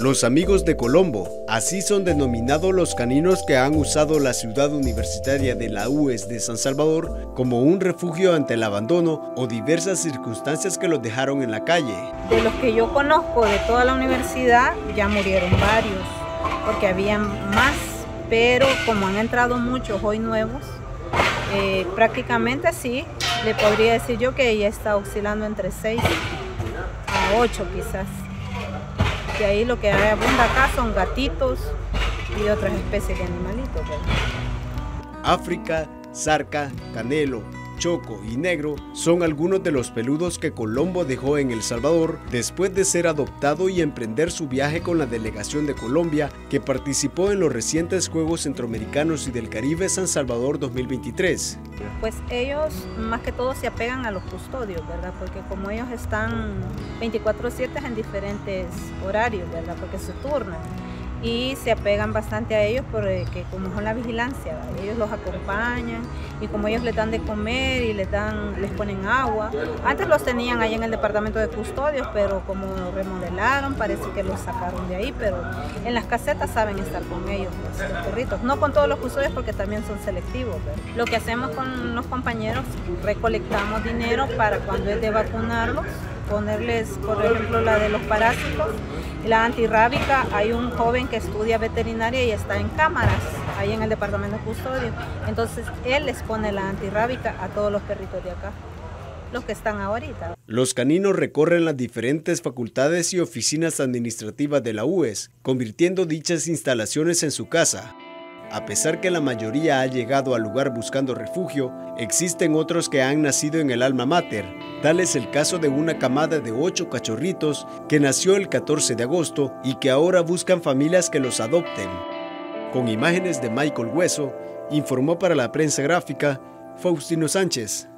Los amigos de Colombo, así son denominados los caninos que han usado la ciudad universitaria de la UES de San Salvador como un refugio ante el abandono o diversas circunstancias que los dejaron en la calle. De los que yo conozco de toda la universidad ya murieron varios, porque habían más, pero como han entrado muchos hoy nuevos, prácticamente sí, le podría decir yo que ella está oscilando entre 6 a 8 quizás. De ahí lo que abunda acá son gatitos y otras especies de animalitos, ¿verdad? África, zarca, canelo, choco y negro son algunos de los peludos que Colombo dejó en El Salvador después de ser adoptado y emprender su viaje con la delegación de Colombia que participó en los recientes Juegos Centroamericanos y del Caribe San Salvador 2023. Pues ellos más que todo se apegan a los custodios, ¿verdad? Porque como ellos están 24/7 en diferentes horarios, ¿verdad? Porque se turnan. Y se apegan bastante a ellos porque como son la vigilancia, ¿verdad? Ellos los acompañan y como ellos les dan de comer y les ponen agua. Antes los tenían ahí en el departamento de custodios, pero como remodelaron, parece que los sacaron de ahí, pero en las casetas saben estar con ellos los perritos. No con todos los custodios porque también son selectivos, ¿verdad? Lo que hacemos con los compañeros, recolectamos dinero para cuando es de vacunarlos, ponerles, por ejemplo, la de los parásitos, la antirrábica. Hay un joven que estudia veterinaria y está en cámaras ahí en el departamento de custodio. Entonces él les pone la antirrábica a todos los perritos de acá, los que están ahorita. Los caninos recorren las diferentes facultades y oficinas administrativas de la UES, convirtiendo dichas instalaciones en su casa. A pesar que la mayoría ha llegado al lugar buscando refugio, existen otros que han nacido en el alma mater. Tal es el caso de una camada de 8 cachorritos que nació el 14 de agosto y que ahora buscan familias que los adopten. Con imágenes de Michael Hueso, informó para la prensa gráfica Faustino Sánchez.